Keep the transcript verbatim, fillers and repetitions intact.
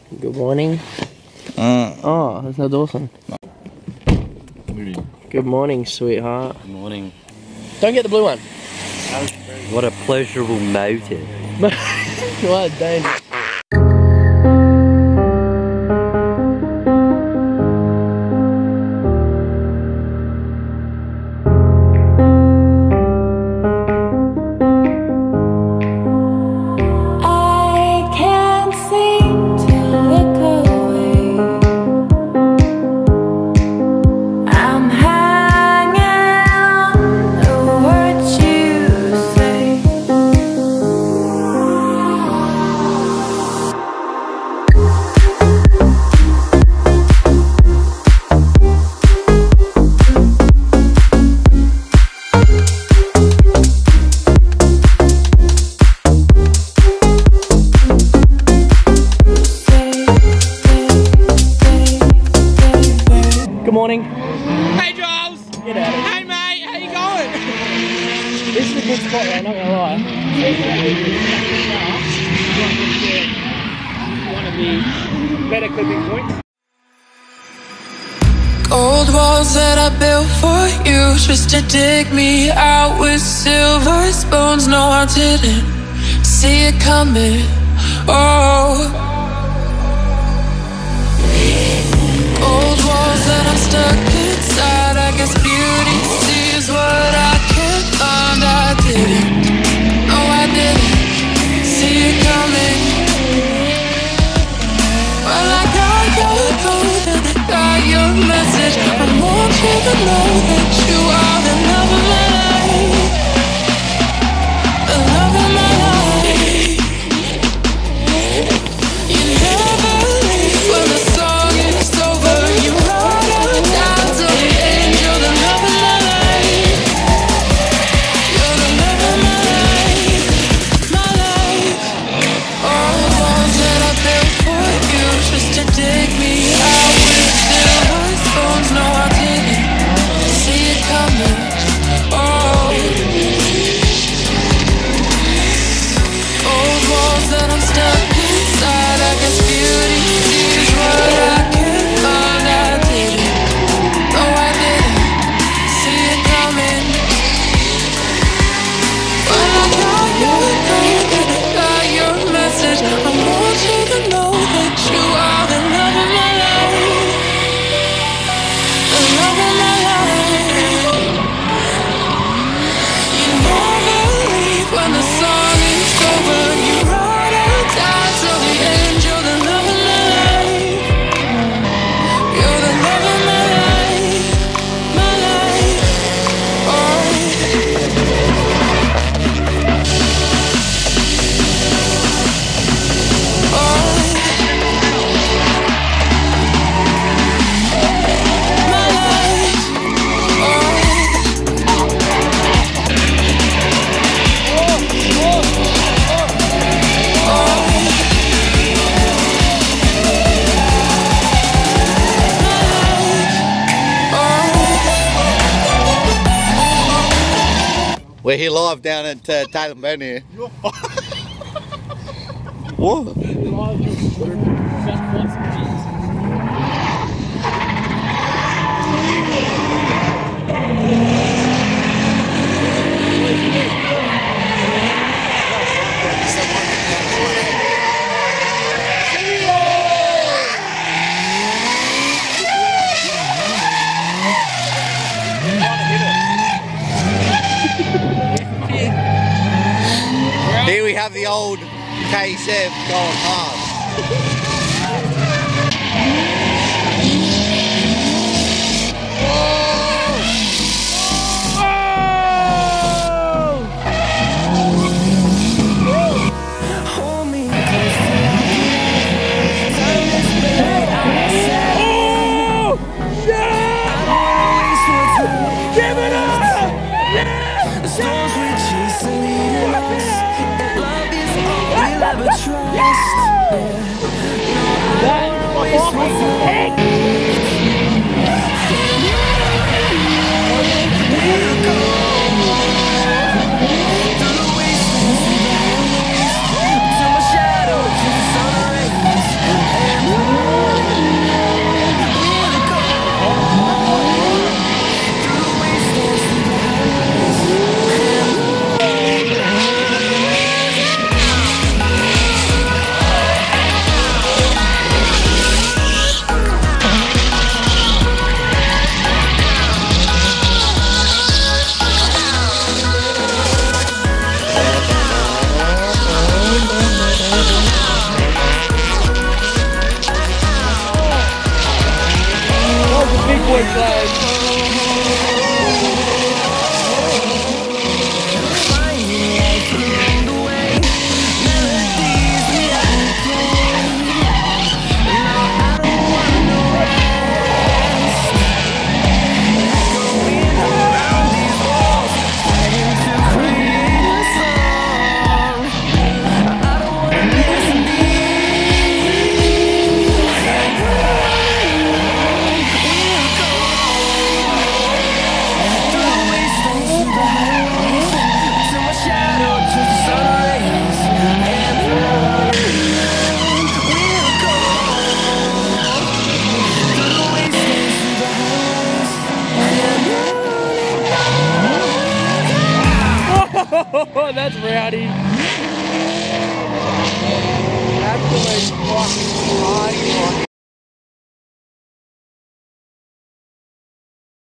Good morning. Uh, Oh, that's not Dawson. Good morning, sweetheart. Good morning. Don't get the blue one. What a pleasurable motive. What a danger. Good morning. Hey Giles! Get out of here. Hey mate, how you going? This is a good spot, though, not gonna lie. One of the better clipping points. Gold walls that I built for you, just to dig me out with silver spoons. No, I didn't see it coming. Oh. Old walls that I'm stuck inside. I guess beauty sees what I can't find. I didn't, no I didn't see it coming. Well, I got your code and I got your message. I want you to know that you are the love of my life, the love of my life. You never leave when the song is over. You ride or die till the end. You're the love of my life. You're the love of my life, my life. All the walls that I built for you, just to dig me out with silver spoons. No, I didn't see it coming. Oh. Old walls that I'm stuck inside. I guess beauty is what I can't find. I didn't, no I didn't see it coming. When I got your code and I got your message, I want you to know that you are the love of my life, the love of my life. You never leave when the song is over. You ride or die till the end. You're the love of my life. You're the love of my life, my life. Oh. We're here live down at uh, Tatum Bend here. What? Here we have the old K S F going hard. Till my shadow turns to sun rays. points, lads. Oh, that's rowdy. Absolute fucking party rocket.